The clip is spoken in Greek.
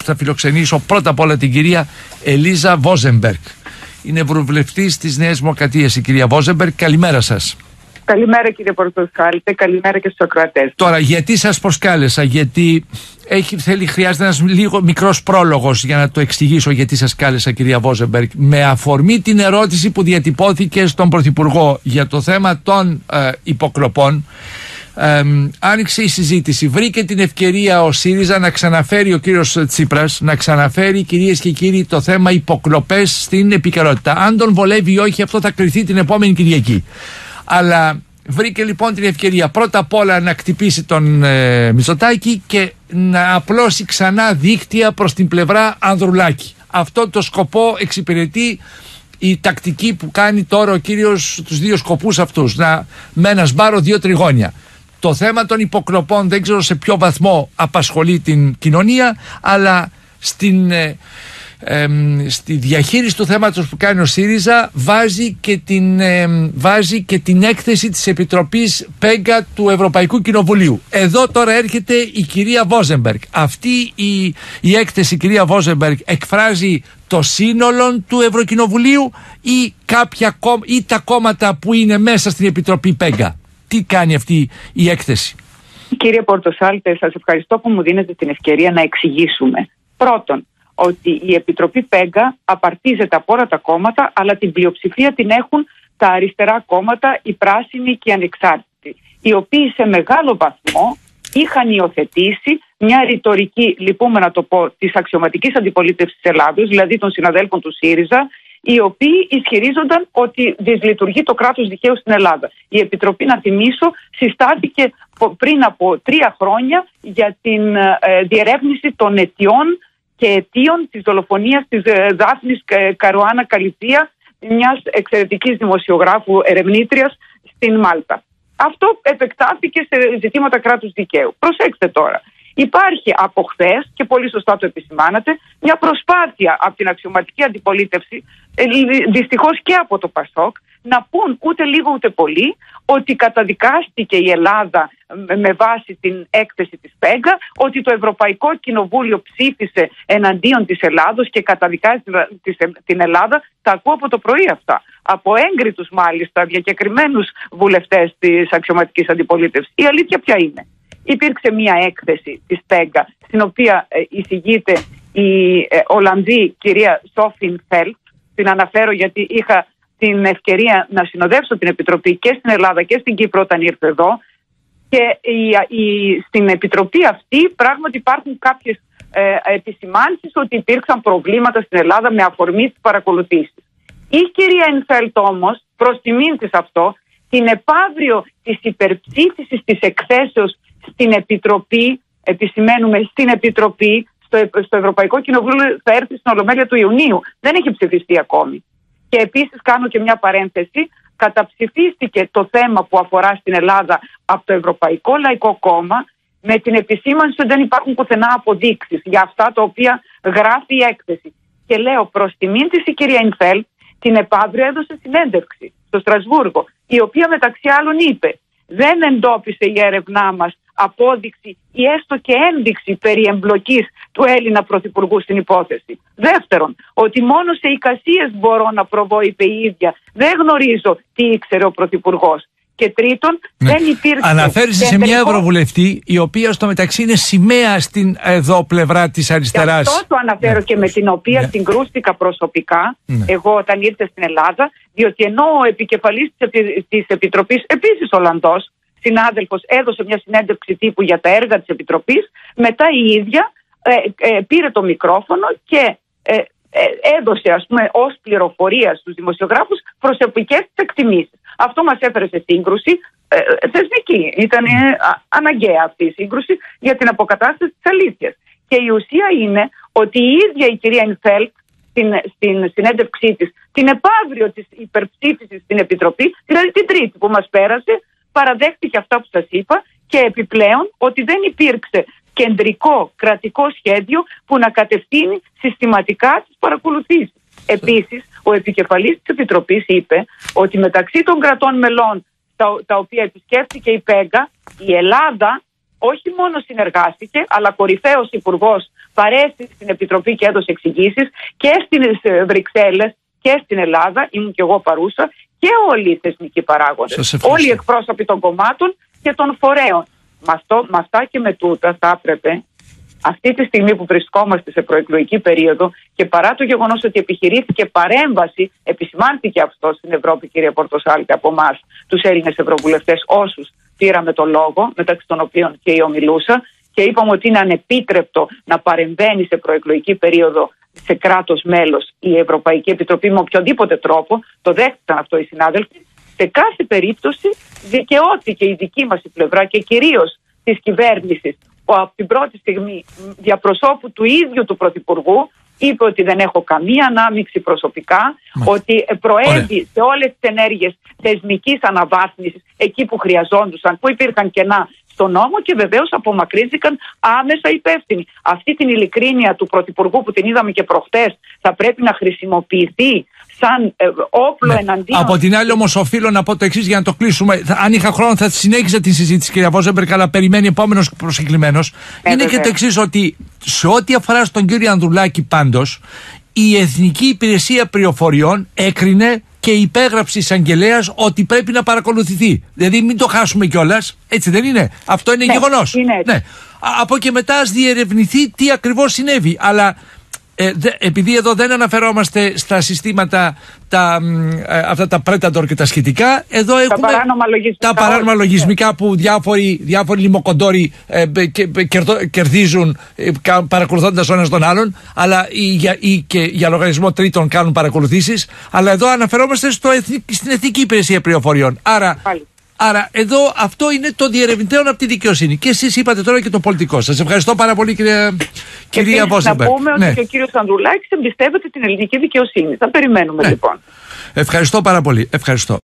θα φιλοξενήσω πρώτα απ' όλα την κυρία Ελίζα Βόζεμπεργκ. Είναι ευρωβουλευτής της Νέας Δημοκρατίας η κυρία Βόζεμπεργκ. Καλημέρα σας. Καλημέρα κύριε Πορτοσάλτε, καλημέρα και στους ακροατές. Τώρα, γιατί σας προσκάλεσα? Γιατί χρειάζεται ένας λίγο μικρός πρόλογος για να το εξηγήσω γιατί σας κάλεσα, κυρία Βόζεμπεργκ. Με αφορμή την ερώτηση που διατυπώθηκε στον Πρωθυπουργό για το θέμα των υποκλοπών, άνοιξε η συζήτηση. Βρήκε την ευκαιρία ο ΣΥΡΙΖΑ να ξαναφέρει, ο κύριος Τσίπρας, να ξαναφέρει, κυρίες και κύριοι, το θέμα υποκλοπές στην επικαιρότητα. Αν τον βολεύει ή όχι, αυτό θα κριθεί την επόμενη Κυριακή. Αλλά βρήκε λοιπόν την ευκαιρία πρώτα απ' όλα να κτυπήσει τον Μητσοτάκη και να απλώσει ξανά δίκτυα προς την πλευρά Ανδρουλάκη. Αυτό το σκοπό εξυπηρετεί η τακτική που κάνει τώρα ο κύριος, τους δύο σκοπούς αυτούς, με ένα σπάρο δύο τριγώνια. Το θέμα των υποκλοπών δεν ξέρω σε ποιο βαθμό απασχολεί την κοινωνία, αλλά στη διαχείριση του θέματος που κάνει ο ΣΥΡΙΖΑ βάζει και την έκθεση της Επιτροπής ΠΕΓΚΑ του Ευρωπαϊκού Κοινοβουλίου. Εδώ τώρα έρχεται η κυρία Βόζεμπεργκ. Αυτή η έκθεση, κυρία Βόζεμπεργκ, εκφράζει το σύνολο του Ευρωκοινοβουλίου ή τα κόμματα που είναι μέσα στην Επιτροπή ΠΕΓΚΑ? Τι κάνει αυτή η έκθεση? Κύριε Πορτοσάλτε, σας ευχαριστώ που μου δίνετε την ευκαιρία να εξηγήσουμε. Πρώτον, ότι η Επιτροπή ΠΕΓΚΑ απαρτίζεται από όλα τα κόμματα, αλλά την πλειοψηφία την έχουν τα αριστερά κόμματα, οι πράσινοι και οι ανεξάρτητοι, οι οποίοι σε μεγάλο βαθμό είχαν υιοθετήσει μια ρητορική, λυπούμε να το πω, της αξιωματικής αντιπολίτευσης της Ελλάδος, δηλαδή των συναδέλφων του ΣΥΡΙΖΑ, οι οποίοι ισχυρίζονταν ότι δυσλειτουργεί το κράτος δικαίου στην Ελλάδα. Η Επιτροπή, να θυμίσω, συστάθηκε πριν από 3 χρόνια για την διερεύνηση των αιτιών και αιτίων της δολοφονίας της Δάφνης Καρουάνα Καλιτσία, μιας εξαιρετικής δημοσιογράφου ερευνήτριας στην Μάλτα. Αυτό επεκτάθηκε σε ζητήματα κράτους δικαίου. Προσέξτε τώρα. Υπάρχει από χθες, και πολύ σωστά το επισημάνατε, μια προσπάθεια από την αξιωματική αντιπολίτευση, δυστυχώς και από το ΠΑΣΟΚ, να πούν ούτε λίγο ούτε πολύ ότι καταδικάστηκε η Ελλάδα με βάση την έκθεση της ΠΕΓΚΑ, ότι το Ευρωπαϊκό Κοινοβούλιο ψήφισε εναντίον της Ελλάδος και καταδικάζει την Ελλάδα. Τα ακούω από το πρωί αυτά. Από έγκριτους μάλιστα διακεκριμένους βουλευτές της αξιωματικής αντιπολίτευσης. Η αλήθεια ποια είναι? Υπήρξε μια έκθεση της ΠΕΓΚΑ, στην οποία εισηγείται η Ολλανδή κυρία Σόφιν Φέλτ. Την αναφέρω γιατί είχα την ευκαιρία να συνοδεύσω την Επιτροπή και στην Ελλάδα και στην Κύπρο όταν ήρθε εδώ. Και στην Επιτροπή αυτή πράγματι υπάρχουν κάποιες επισημάνσεις ότι υπήρξαν προβλήματα στην Ελλάδα με αφορμή τις παρακολουθήσεις. Η κυρία Ινφέλτ όμως, προς τιμήν της αυτό, την επαύριο της υπερψήφισης της εκθέσεως στην Επιτροπή, επισημαίνουμε στην Επιτροπή, στο Ευρωπαϊκό Κοινοβούλιο θα έρθει στην Ολομέλεια του Ιουνίου. Δεν έχει ψηφιστεί ακόμη. Και επίσης κάνω και μια παρένθεση, καταψηφίστηκε το θέμα που αφορά στην Ελλάδα από το Ευρωπαϊκό Λαϊκό Κόμμα, με την επισήμανση ότι δεν υπάρχουν πουθενά αποδείξεις για αυτά τα οποία γράφει η έκθεση. Και λέω προς τιμήν της η κυρία Ινφέλτ, την επαύριο έδωσε συνέντευξη στο Στρασβούργο, η οποία μεταξύ άλλων είπε: δεν εντόπισε η έρευνά μας απόδειξη ή έστω και ένδειξη περί εμπλοκής του Έλληνα Πρωθυπουργού στην υπόθεση. Δεύτερον, ότι μόνο σε εικασίες μπορώ να προβώ, είπε η ίδια. Δεν γνωρίζω τι ήξερε ο Πρωθυπουργός. Και τρίτον, δεν υπήρξε. Αναφέρεσε σε μια Ευρωβουλευτή, η οποία στο μεταξύ είναι σημαία στην εδώ πλευρά της αριστεράς. Και αυτό το αναφέρω και με την οποία συγκρούστηκα προσωπικά, εγώ όταν ήρθε στην Ελλάδα, διότι ενώ ο επικεφαλής της Επιτροπής, επίσης Ολλανδός συνάδελφος, έδωσε μια συνέντευξη τύπου για τα έργα της Επιτροπής, μετά η ίδια πήρε το μικρόφωνο και έδωσε, ας πούμε, ως πληροφορία στους δημοσιογράφους προσωπικές της εκτιμήσεις. Αυτό μας έφερε σε σύγκρουση θεσμική. Ήταν αναγκαία αυτή η σύγκρουση για την αποκατάσταση της αλήθειας. Και η ουσία είναι ότι η ίδια η κυρία Ινφέλτ στην συνέντευξή της, την επαύριο της υπερψήφισης στην Επιτροπή, δηλαδή την Τρίτη που μας πέρασε, παραδέχτηκε αυτά που σας είπα και επιπλέον ότι δεν υπήρξε κεντρικό κρατικό σχέδιο που να κατευθύνει συστηματικά τις παρακολουθήσεις. Επίσης, ο επικεφαλής της Επιτροπής είπε ότι μεταξύ των κρατών μελών τα οποία επισκέφθηκε η ΠΕΓΚΑ, η Ελλάδα όχι μόνο συνεργάστηκε, αλλά κορυφαίος υπουργός παρέστη στην Επιτροπή και έδωσε εξηγήσεις και στις Βρυξέλλες και στην Ελλάδα, ήμουν και εγώ παρούσα, και όλοι οι θεσμικοί παράγοντες, όλοι οι εκπρόσωποι των κομμάτων και των φορέων. Με αυτά και με τούτα θα έπρεπε αυτή τη στιγμή που βρισκόμαστε σε προεκλογική περίοδο και παρά το γεγονός ότι επιχειρήθηκε παρέμβαση, επισημάνθηκε αυτό στην Ευρώπη, κύριε Πορτοσάλτη, από εμάς τους Έλληνες Ευρωβουλευτές, όσους πήραμε το λόγο, μεταξύ των οποίων και η ομιλούσα, και είπαμε ότι είναι ανεπίτρεπτο να παρεμβαίνει σε προεκλογική περίοδο σε κράτος μέλος η Ευρωπαϊκή Επιτροπή με οποιοδήποτε τρόπο. Το δέχτηκαν αυτό οι συνάδελφοι. Σε κάθε περίπτωση δικαιώθηκε η δική μας η πλευρά και κυρίως της κυβέρνησης, που από την πρώτη στιγμή διαπροσώπου του ίδιου του Πρωθυπουργού είπε ότι δεν έχω καμία ανάμειξη προσωπικά, ότι προέβη σε όλες τις ενέργειες θεσμικής αναβάθμισης εκεί που χρειαζόντουσαν, που υπήρχαν κενά στον νόμο, και βεβαίως απομακρύνθηκαν άμεσα υπεύθυνοι. Αυτή την ειλικρίνεια του Πρωθυπουργού που την είδαμε και προχτές θα πρέπει να χρησιμοποιηθεί σαν όπλο εναντίον. Από την άλλη, όμως, οφείλω να πω το εξής για να το κλείσουμε. Αν είχα χρόνο, θα συνέχιζα τη συζήτηση, κυρία Βόζεμπεργκ, αλλά περιμένει επόμενος προσκεκλημένος. Είναι και το εξής, ότι σε ό,τι αφορά στον κύριο Ανδρουλάκη, πάντως, η Εθνική Υπηρεσία Πληροφοριών έκρινε και υπέγραψε εισαγγελέας ότι πρέπει να παρακολουθηθεί. Δηλαδή, μην το χάσουμε κιόλας. Έτσι δεν είναι? Αυτό είναι γεγονός. Ναι. Από και μετά ας διερευνηθεί τι ακριβώς συνέβη. Αλλά επειδή εδώ δεν αναφερόμαστε στα συστήματα αυτά τα Predator και τα σχετικά, εδώ έχουμε τα παράνομα λογισμικά που διάφοροι λιμοκοντόροι κερδίζουν παρακολουθώντας ο ένας τον άλλον, αλλά ή και για λογαριασμό τρίτων κάνουν παρακολουθήσεις. Αλλά εδώ αναφερόμαστε στην Εθνική Υπηρεσία Πληροφοριών. Άρα εδώ αυτό είναι το διερευνητέον από τη δικαιοσύνη. Και εσείς είπατε τώρα και το πολιτικό. Σας ευχαριστώ πάρα πολύ, κυρία Βόζεμπεργκ. Να πούμε ότι και ο κύριος Ανδρουλάκης εμπιστεύεται την ελληνική δικαιοσύνη. Θα περιμένουμε λοιπόν. Ευχαριστώ πάρα πολύ. Ευχαριστώ.